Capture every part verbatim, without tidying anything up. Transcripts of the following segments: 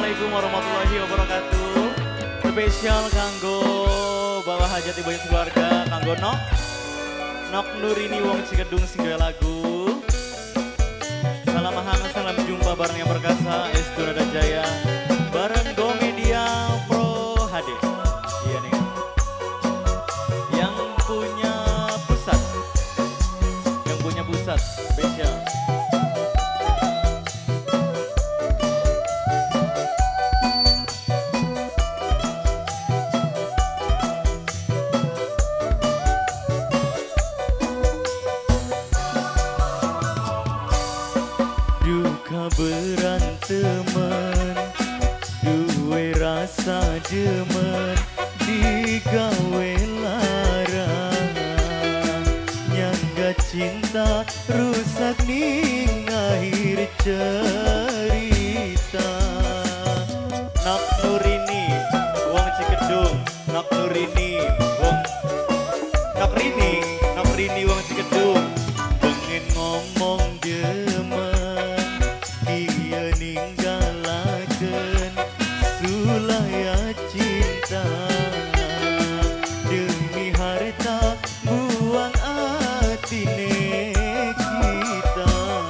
Assalamualaikum warahmatullahi wabarakatuh. Spesial kanggo bawa hajat ibu keluarga, kanggo Nok Nok Nurini wong Cikedung sing gawe lagu. Salam mahang, salam jumpa bareng yang perkasa Estu Rada Jaya bareng Go Media Pro H D. Iya nih. Yang punya pusat. Yang punya pusat spesial. Berantemen duwe rasa demen digawe larang nyangga cinta rusak ning akhir cerita. Nok Nurini wong Cikedung, Nok Nurini wong Nok Rini, Nok Rini wong Cikedung pengen ngomong demen dia ninggalaken sulaya cinta demi harta buang atine kita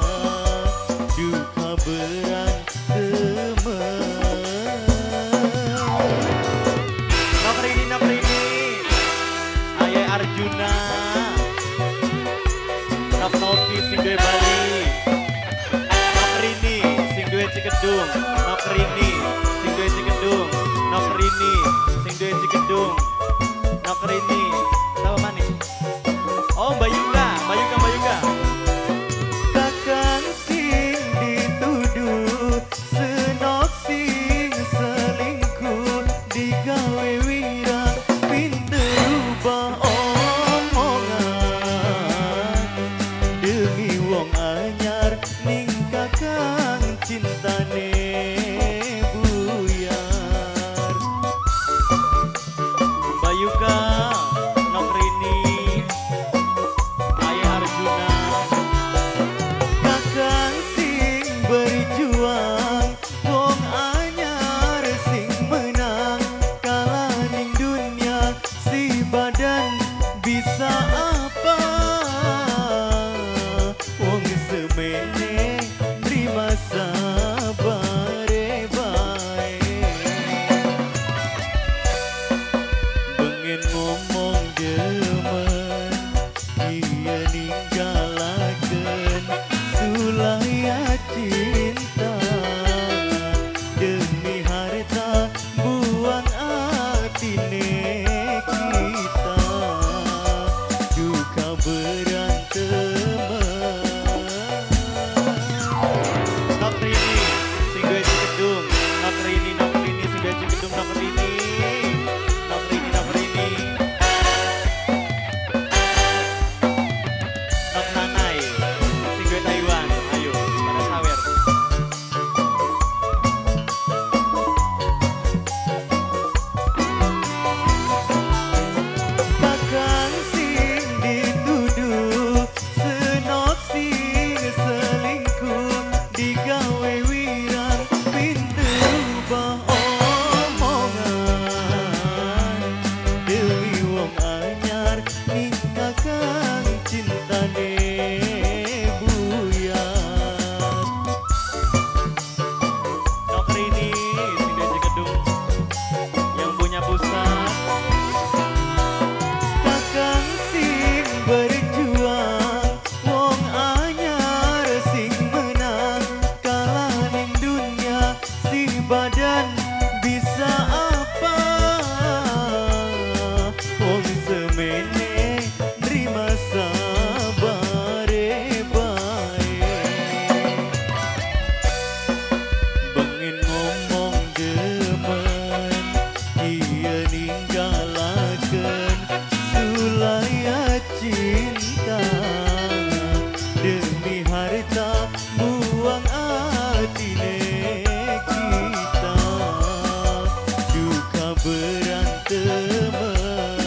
duka berat temen. Nok Rini, Nok Rini Ayah Arjuna Nok Novi sing duwe Bali Cikedung, Nok Rini, sing duwe Cikedung, Nok Rini, sing duwe Cikedung, Nok Rini, tahu mana? Oh Mbak Yuka, Mbak Yuka, Mbak Yuka. Kakang sing dituduh, senok sing selingkuh, digawe wirang, pinter rubah omongan, demi wong anyar ning kakang cintane buyar. Mbak Yuka, Nok Rini, Ayah Arjuna, kakang sing berjuang, wong anyar sing menang, kalah ning dunia si badan bisa apa? Wong semene terima sabare bae pengen ngomong demen dia ninggalaken sulaya cinta demi harta buang atine kita duka berat temen. Nok Rini, sing duwe Cikedung, Nok Rini, Nok Rini, sing duwe Cikedung, Nok Rini, Nok Rini, Nok Rini, Nok Nanai, sing duwe Taiwan, ayo, pada sawer. Kakang sing dituduh, senok sing selingkuh, digawe wirang pinter rubah omongan dewi wong anyar ning kakang cintane buyar. Nok Rini sing duwe Cikedung yang punya pusat. Kakang sing berjuang, wong anyar sing menang, kalah ning dunia si badan bisa apa? Wong semene nerima sabare bae pengen ngomong demen dia ninggalaken sulaya cinta demi harta buang atine kita duka berat temen.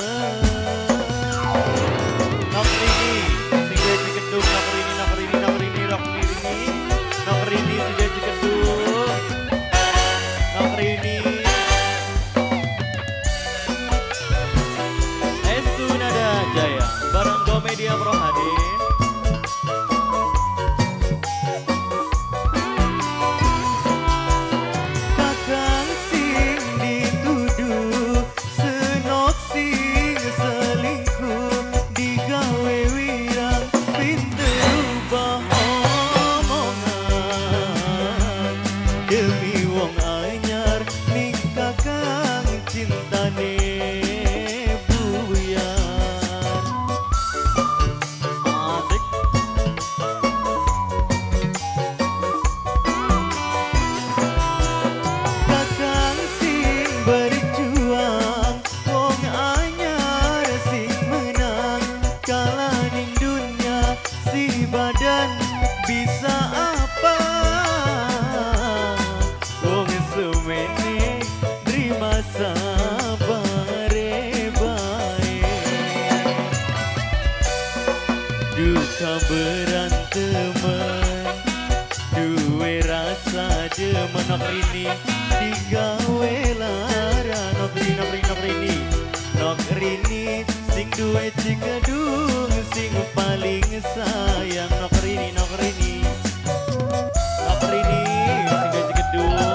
Nok Rini, sing duwe Cikedung, Nok Rini, Nok Rini, Nok Rini, Nok Rini, Nok Rini, sing duwe Cikedung. nok rini digawe lara nok rini nok rini nok rini nok rini sing duwe Cikedung sing paling sayang nok rini nok rini nok rini sing duwe Cikedung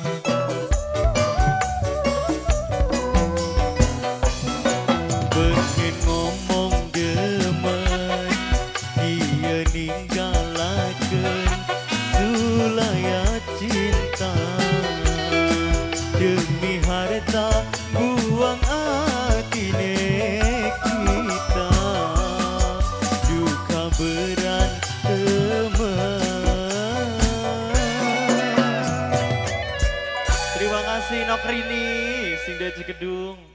pengen ngomong gemen dia ninggalakeun sulaya cinta demi harta buang atine kita duka berat teman. Terima kasih nok rini sing duwe Cikedung.